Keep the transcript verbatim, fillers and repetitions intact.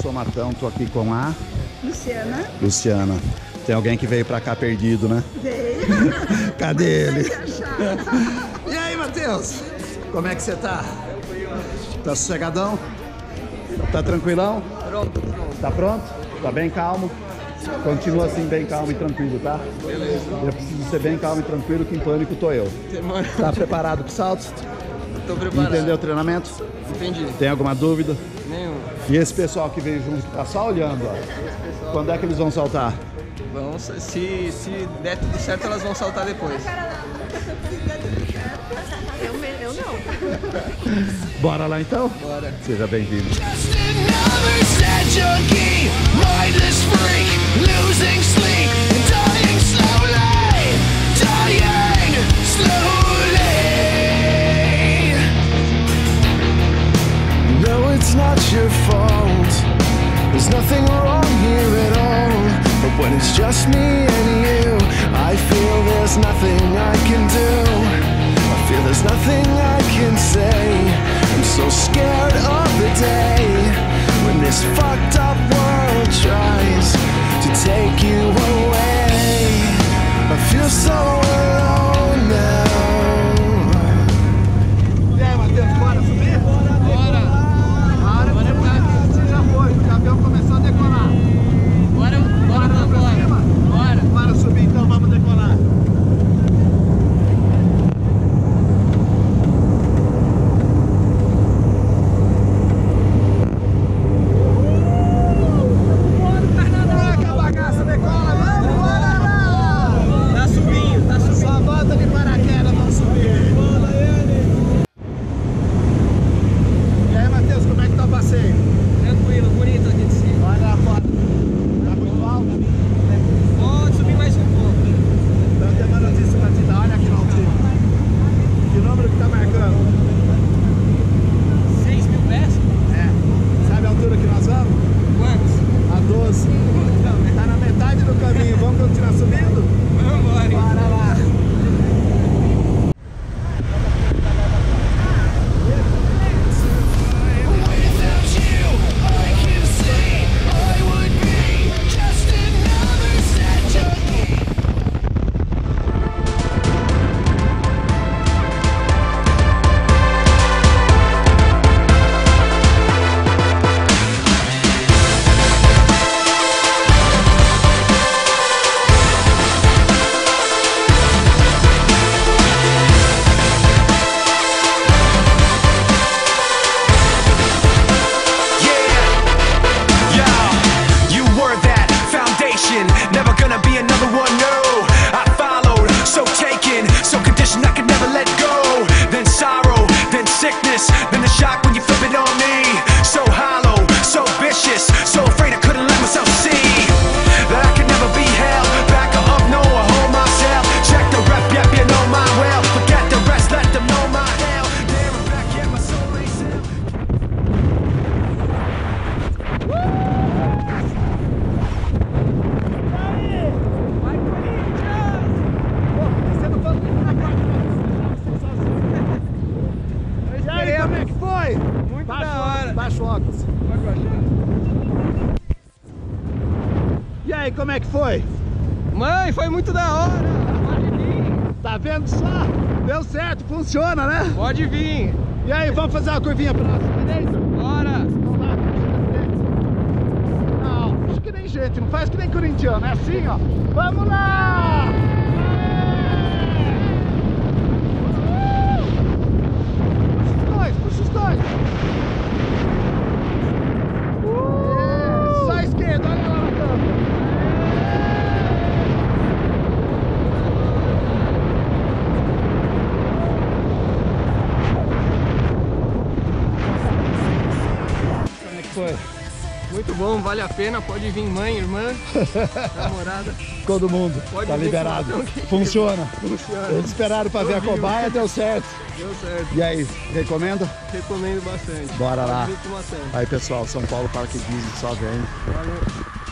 sou Matão, tô aqui com a... Luciana. Luciana. Tem alguém que veio pra cá perdido, né? Veio. Cadê ele? E aí, Matheus? Como é que você tá? Tá sossegadão? Tá tranquilão? Pronto, pronto. Tá pronto? Tá bem calmo? Continua assim, bem calmo e tranquilo, tá? Beleza. Eu preciso ser bem calmo e tranquilo, que em pânico tô eu. Demora. Tá preparado pro salto? Tô preparado. Entendeu o treinamento? Entendi. Tem alguma dúvida? Nenhum. E esse pessoal que veio junto, que tá só olhando, ó. Quando é que eles vão saltar? Vão, se, se der tudo certo, elas vão saltar depois. Eu, eu não. Bora lá então? Bora. Seja bem-vindo. It's not your fault. There's nothing wrong here at all. But when it's just me and you, I feel there's nothing I can do. I feel there's nothing I can say. I'm so scared of the day when this fucked up world tries to take you away. I feel so alone now. E aí, Matheus, bora subir? Bora. Começou a decolar. Bora, bora, bora, bora. Bora. Bora subir então, vamos decolar. Bora que a bagaça decola, vamos, bora lá! Tá subindo, tá subindo. Só volta de paraquedas, vamos subir. E aí, Matheus, como é que tá o passeio? Tranquilo, bonito aqui de cima. Olha a foto. Tá muito alto? Pode subir mais um pouco. Então tem uma notícia pra te dar. Olha aqui no altinho. Que número que tá marcando? seis mil pés? É. Sabe a altura que nós vamos? Quantos? A doze. Tá na metade do caminho. Vamos continuar subindo? Vamos embora. Bora lá. Never gonna be another one, no. I followed, so taken, so conditioned I could never let go. Then sorrow, then sickness, then the shock when you flip it on me. So hollow, so vicious, so afraid I couldn't let myself see that I could never be held back or up, no, I hold myself. Check the rep, yep, you know my well. Forget the rest, let them know my hell. There and back, yeah, my soul ain't still. E aí, como é que foi? Muito Baixa da o óculos, hora. baixa o óculos. Pode baixar. E aí, como é que foi? Mãe, foi muito da hora. Pode vir. Tá vendo só? Deu certo, funciona, né? Pode vir. E aí, vamos fazer uma curvinha pra nossa direita? Bora. Não, acho que nem gente, não faz que nem corintiano, é assim, ó. Vamos lá! Puxa os dois! Uh! Só a esquerda, olha lá na câmera! Como é que foi? Muito bom, vale a pena, pode vir mãe, irmã, namorada. Todo mundo, Pode tá vir liberado. com o que- Funciona. Funciona. Eles esperaram pra ver a Ouviu. cobaia, deu certo. Deu certo. E aí, recomenda? Recomendo bastante. Bora lá. Pode vir com maçã. Aí pessoal, São Paulo Parque Disney, só vem. Valeu.